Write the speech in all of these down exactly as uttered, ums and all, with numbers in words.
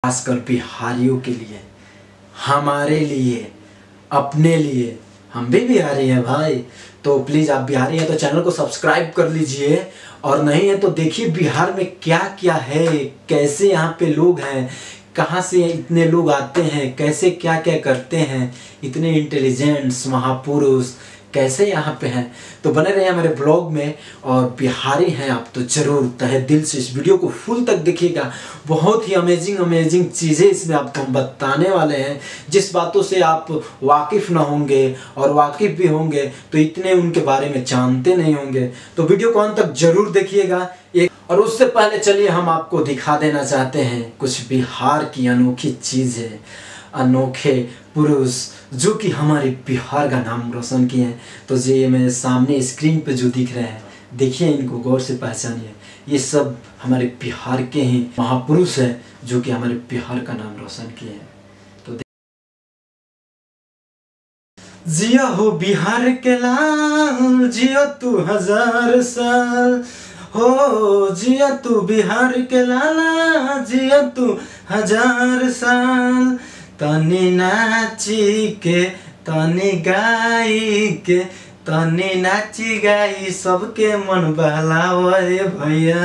खासकर बिहारियों के लिए, हमारे लिए, अपने लिए। हम भी बिहारी हैं भाई, तो प्लीज़ आप बिहारी हैं तो चैनल को सब्सक्राइब कर लीजिए, और नहीं है तो देखिए बिहार में क्या क्या है, कैसे यहाँ पे लोग हैं, कहाँ से इतने लोग आते हैं, कैसे क्या क्या करते हैं, इतने इंटेलिजेंट्स महापुरुष कैसे यहाँ पे हैं। तो बने रहिए हमारे ब्लॉग में, और बिहारी हैं आप तो ज़रूर तहे दिल से इस वीडियो को फुल तक देखिएगा। बहुत ही अमेजिंग अमेजिंग चीज़ें इसमें आपको हम बताने वाले हैं, जिस बातों से आप वाकिफ़ ना होंगे, और वाकिफ़ भी होंगे तो इतने उनके बारे में जानते नहीं होंगे। तो वीडियो को अंत तक जरूर देखिएगा। एक और उससे पहले चलिए हम आपको दिखा देना चाहते हैं कुछ बिहार की अनोखी चीज़ें, अनोखे पुरुष जो कि हमारे बिहार का नाम रोशन किए हैं। तो ये मेरे सामने स्क्रीन पे जो दिख रहे हैं, देखिए इनको गौर से पहचानिए। ये सब हमारे बिहार के ही महापुरुष हैं जो कि हमारे बिहार का नाम रोशन किए हैं। तो जिया हो बिहार के लाल, जिया तू हजार साल, हो जिया तू बिहार के लाला, जिया तू हजार साल। तनी नाची के, तनी गाई के, तनी नाची गाई सबके मन बहलावे भैया।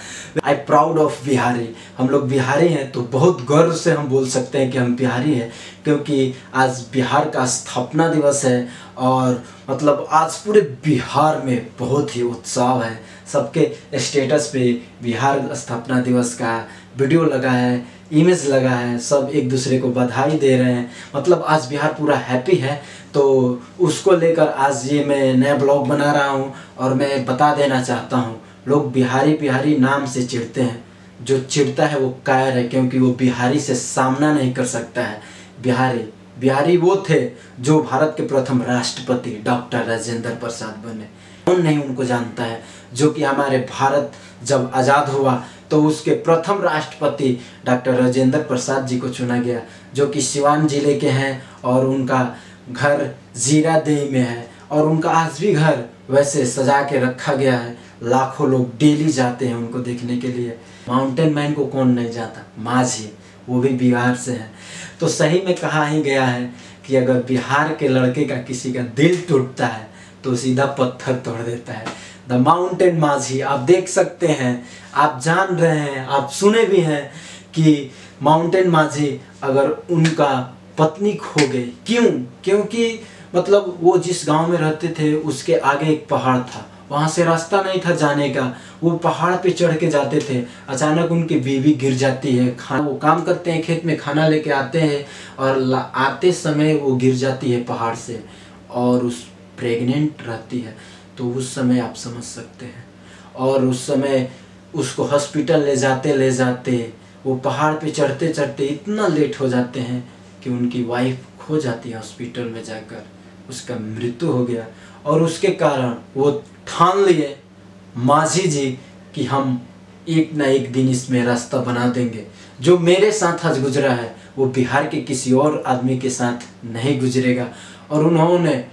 I proud of Bihari. हम लोग बिहारी हैं तो बहुत गर्व से हम बोल सकते हैं कि हम बिहारी हैं, क्योंकि आज बिहार का स्थापना दिवस है, और मतलब आज पूरे बिहार में बहुत ही उत्साह है। सबके स्टेटस पे बिहार स्थापना दिवस का वीडियो लगा है, इमेज लगा है, सब एक दूसरे को बधाई दे रहे हैं। मतलब आज बिहार पूरा हैप्पी है। तो उसको लेकर आज ये मैं नया ब्लॉग बना रहा हूँ, और मैं बता देना चाहता हूँ, लोग बिहारी बिहारी नाम से चिढ़ते हैं। जो चिढ़ता है वो कायर है, क्योंकि वो बिहारी से सामना नहीं कर सकता है। बिहारी बिहारी वो थे जो भारत के प्रथम राष्ट्रपति डॉक्टर राजेंद्र प्रसाद बने। कौन नहीं उनको जानता है, जो कि हमारे भारत जब आज़ाद हुआ तो उसके प्रथम राष्ट्रपति डॉक्टर राजेंद्र प्रसाद जी को चुना गया, जो कि सिवान जिले के हैं, और उनका घर जीरादेई में है, और उनका आज भी घर वैसे सजा के रखा गया है। लाखों लोग डेली जाते हैं उनको देखने के लिए। माउंटेन मैन को कौन नहीं जाता, माझी, वो भी बिहार से है। तो सही में कहा ही गया है कि अगर बिहार के लड़के का किसी का दिल टूटता है तो सीधा पत्थर तोड़ देता है। द माउंटेन माझी आप देख सकते हैं, आप जान रहे हैं, आप सुने भी हैं कि माउंटेन माझी अगर उनका पत्नी खो गई, क्यों? क्योंकि मतलब वो जिस गांव में रहते थे उसके आगे एक पहाड़ था, वहाँ से रास्ता नहीं था जाने का। वो पहाड़ पे चढ़ के जाते थे, अचानक उनकी बीवी गिर जाती है। खाना वो काम करते हैं, खेत में खाना लेके आते हैं, और आते समय वो गिर जाती है पहाड़ से, और उस प्रेग्नेंट रहती है। तो उस समय आप समझ सकते हैं, और उस समय उसको हॉस्पिटल ले जाते ले जाते वो पहाड़ पे चढ़ते चढ़ते इतना लेट हो जाते हैं कि उनकी वाइफ खो जाती है हॉस्पिटल में जाकर, उसका मृत्यु हो गया। और उसके कारण वो ठान लिए माझी जी कि हम एक ना एक दिन इसमें रास्ता बना देंगे। जो मेरे साथ आज गुजरा है वो बिहार के किसी और आदमी के साथ नहीं गुजरेगा। और उन्होंने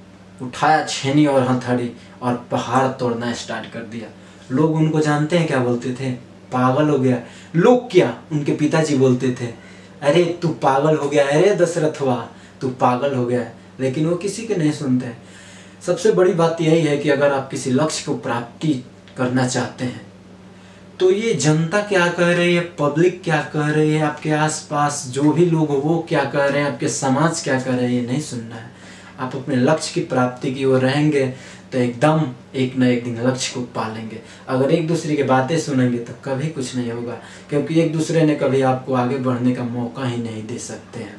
उठाया छेनी और हथौड़ी और पहाड़ तोड़ना स्टार्ट कर दिया। लोग उनको जानते हैं क्या बोलते थे? पागल हो गया। लोग क्या, उनके पिताजी बोलते थे, अरे तू पागल हो गया, अरे दशरथवा तू पागल हो गया। लेकिन वो किसी के नहीं सुनते हैं। सबसे बड़ी बात यही है कि अगर आप किसी लक्ष्य को प्राप्ति करना चाहते हैं तो ये जनता क्या कह रही है, पब्लिक क्या कह रही है, आपके आसपास जो भी लोग हो वो क्या कह रहे हैं, आपके समाज क्या कह रहे हैं, ये नहीं सुनना है। आप अपने लक्ष्य की प्राप्ति की ओर रहेंगे तो एकदम एक न एक दिन लक्ष्य को पालेंगे। अगर एक दूसरे की बातें सुनेंगे तो कभी कुछ नहीं होगा, क्योंकि एक दूसरे ने कभी आपको आगे बढ़ने का मौका ही नहीं दे सकते हैं।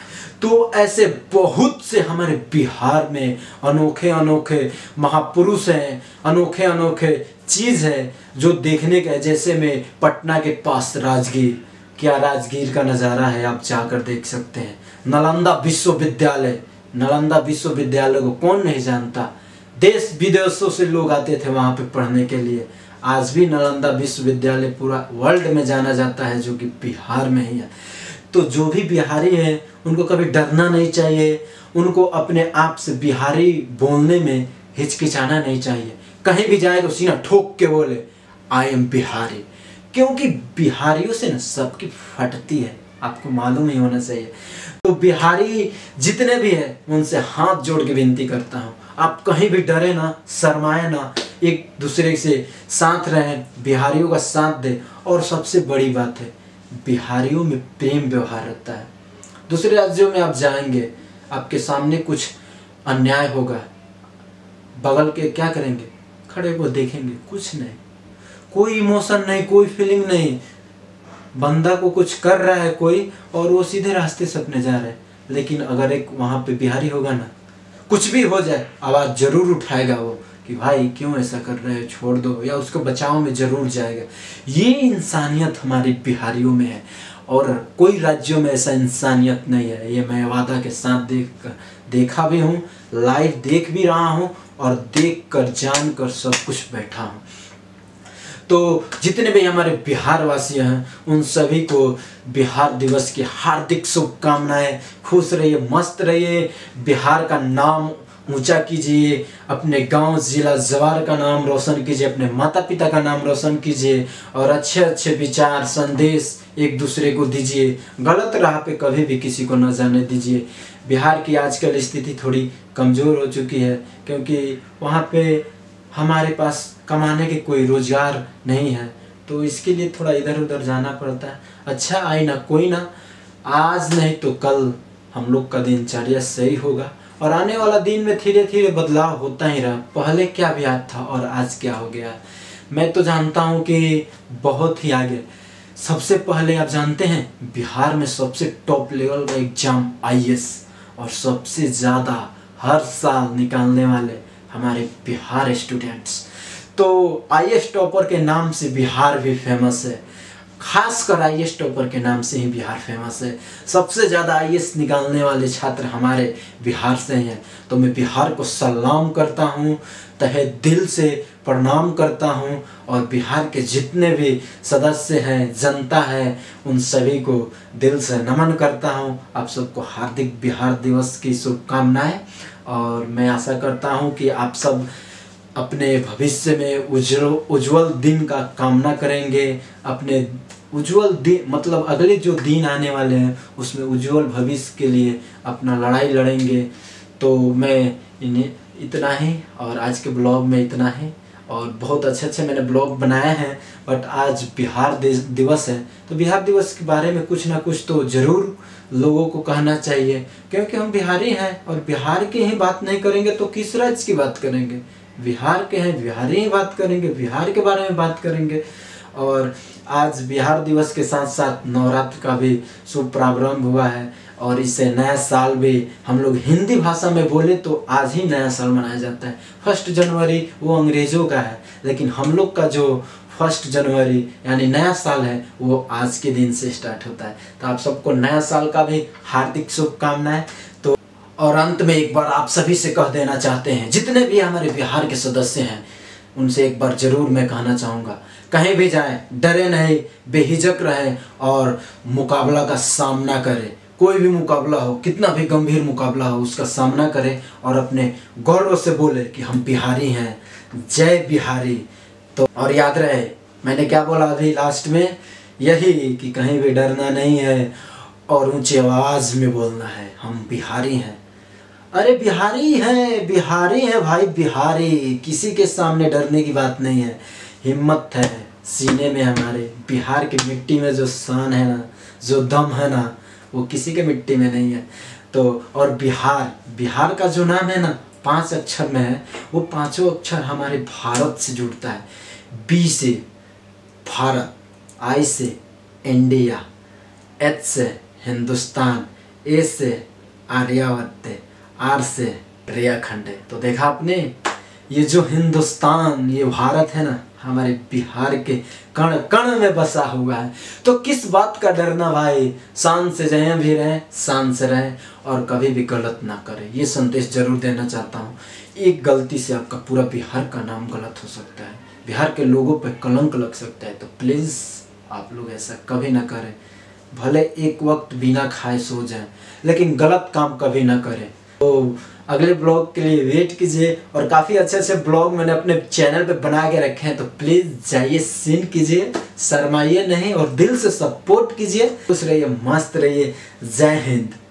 तो ऐसे बहुत से हमारे बिहार में अनोखे अनोखे महापुरुष हैं, अनोखे अनोखे चीज़ है जो देखने का। जैसे में पटना के पास राजगीर, क्या राजगीर का नज़ारा है, आप जाकर देख सकते हैं। नालंदा विश्वविद्यालय, नालंदा विश्वविद्यालय को कौन नहीं जानता, देश विदेशों से लोग आते थे वहाँ पे पढ़ने के लिए। आज भी नालंदा विश्वविद्यालय पूरा वर्ल्ड में जाना जाता है, जो कि बिहार में ही है। तो जो भी बिहारी हैं उनको कभी डरना नहीं चाहिए, उनको अपने आप से बिहारी बोलने में हिचकिचाना नहीं चाहिए। कहीं भी जाए तो सीना ठोक के बोले आई एम बिहारी, क्योंकि बिहारियों से ना सबकी फटती है, आपको मालूम ही होना चाहिए। तो बिहारी जितने भी हैं उनसे हाथ जोड़ के विनती करता हूँ, आप कहीं भी डरे ना, शर्माए ना, एक दूसरे से साथ रहें, बिहारियों का साथ दें। और सबसे बड़ी बात है, बिहारियों में प्रेम व्यवहार रहता है। दूसरे राज्यों में आप जाएंगे, आपके सामने कुछ अन्याय होगा, बगल के क्या करेंगे, खड़े को देखेंगे, कुछ नहीं, कोई इमोशन नहीं, कोई फीलिंग नहीं। बंदा को कुछ कर रहा है कोई और वो सीधे रास्ते से अपने जा रहे हैं। लेकिन अगर एक वहाँ पे बिहारी होगा ना, कुछ भी हो जाए आवाज़ जरूर उठाएगा वो कि भाई क्यों ऐसा कर रहे हो, छोड़ दो, या उसको बचाव में जरूर जाएगा। ये इंसानियत हमारे बिहारियों में है और कोई राज्यों में ऐसा इंसानियत नहीं है। ये मैं वादा के साथ देख देखा भी हूँ, लाइव देख भी रहा हूँ और देख कर जान कर सब कुछ बैठा हूँ। तो जितने भी हमारे बिहार वासी हैं उन सभी को बिहार दिवस की हार्दिक शुभकामनाएं। खुश रहिए, मस्त रहिए, बिहार का नाम ऊंचा कीजिए, अपने गांव जिला जवार का नाम रोशन कीजिए, अपने माता पिता का नाम रोशन कीजिए और अच्छे अच्छे विचार संदेश एक दूसरे को दीजिए। गलत राह पे कभी भी किसी को न जाने दीजिए। बिहार की आजकल स्थिति थोड़ी कमज़ोर हो चुकी है क्योंकि वहाँ पे हमारे पास कमाने के कोई रोज़गार नहीं है, तो इसके लिए थोड़ा इधर उधर जाना पड़ता है। अच्छा, आई ना कोई ना, आज नहीं तो कल हम लोग का दिनचर्या सही होगा और आने वाला दिन में धीरे धीरे बदलाव होता ही रहा। पहले क्या ब्याज था और आज क्या हो गया, मैं तो जानता हूँ कि बहुत ही आगे। सबसे पहले आप जानते हैं बिहार में सबसे टॉप लेवल का एग्जाम आई ए एस और सबसे ज़्यादा हर साल निकालने वाले हमारे बिहार स्टूडेंट्स। तो आई ए एस टॉपर के नाम से बिहार भी फेमस है, खासकर आई ए एस टॉपर के नाम से ही बिहार फेमस है। सबसे ज़्यादा आई ए एस निकालने वाले छात्र हमारे बिहार से हैं। तो मैं बिहार को सलाम करता हूँ, तहे दिल से प्रणाम करता हूँ और बिहार के जितने भी सदस्य हैं, जनता है, उन सभी को दिल से नमन करता हूँ। आप सबको हार्दिक बिहार दिवस की शुभकामनाएं और मैं आशा करता हूँ कि आप सब अपने भविष्य में उज्जवल उज्जवल दिन का कामना करेंगे। अपने उज्जवल दिन मतलब अगले जो दिन आने वाले हैं उसमें उज्जवल भविष्य के लिए अपना लड़ाई लड़ेंगे। तो मैं इन्हें इतना ही और आज के ब्लॉग में इतना ही। और बहुत अच्छे अच्छे मैंने ब्लॉग बनाए हैं, बट आज बिहार दिवस है तो बिहार दिवस के बारे में कुछ ना कुछ तो ज़रूर लोगों को कहना चाहिए, क्योंकि हम बिहारी हैं और बिहार की ही बात नहीं करेंगे तो किस राज्य की बात करेंगे। बिहार के हैं, बिहारी ही बात करेंगे, बिहार के बारे में बात करेंगे। और आज बिहार दिवस के साथ साथ नवरात्र का भी शुभ प्रारंभ हुआ है और इससे नया साल भी हम लोग हिंदी भाषा में बोले तो आज ही नया साल मनाया जाता है। फर्स्ट जनवरी वो अंग्रेज़ों का है, लेकिन हम लोग का जो फर्स्ट जनवरी यानी नया साल है वो आज के दिन से स्टार्ट होता है। तो आप सबको नया साल का भी हार्दिक शुभकामनाएं। तो और अंत में एक बार आप सभी से कह देना चाहते हैं, जितने भी हमारे बिहार के सदस्य हैं उनसे एक बार ज़रूर मैं कहना चाहूँगा, कहीं भी जाएं डरे नहीं, बेहिचक रहें और मुकाबला का सामना करें। कोई भी मुकाबला हो, कितना भी गंभीर मुकाबला हो, उसका सामना करें और अपने गौरव से बोले कि हम बिहारी हैं, जय बिहारी। तो और याद रहे मैंने क्या बोला अभी लास्ट में, यही कि कहीं भी डरना नहीं है और ऊंची आवाज़ में बोलना है, हम बिहारी हैं। अरे बिहारी हैं, बिहारी हैं भाई, बिहारी। किसी के सामने डरने की बात नहीं है, हिम्मत है सीने में। हमारे बिहार की मिट्टी में जो शान है ना, जो दम है ना, वो किसी के मिट्टी में नहीं है। तो और बिहार बिहार का जो नाम है ना, पांच अक्षर में है, वो पांचों अक्षर हमारे भारत से जुड़ता है। बी से भारत, आई से इंडिया, एच से हिंदुस्तान, ए से आर्यावर्त, आर से रेखंड। तो देखा आपने, ये जो हिंदुस्तान, ये भारत है ना, हमारे बिहार के कण कण में बसा हुआ है। तो किस बात का डरना भाई, शान से जहाँ भी रहें, शान से रहें और कभी भी गलत ना करें। ये संदेश जरूर देना चाहता हूँ। एक गलती से आपका पूरा बिहार का नाम गलत हो सकता है, बिहार के लोगों पर कलंक लग सकता है। तो प्लीज़ आप लोग ऐसा कभी ना करें। भले एक वक्त बिना खाए सो जाएं, लेकिन गलत काम कभी ना करें। तो अगले ब्लॉग के लिए वेट कीजिए। और काफ़ी अच्छे अच्छे ब्लॉग मैंने अपने चैनल पे बना के रखे हैं, तो प्लीज़ जाइए सीन कीजिए, शर्माइए नहीं और दिल से सपोर्ट कीजिए। खुश रहिए, मस्त रहिए। जय हिंद।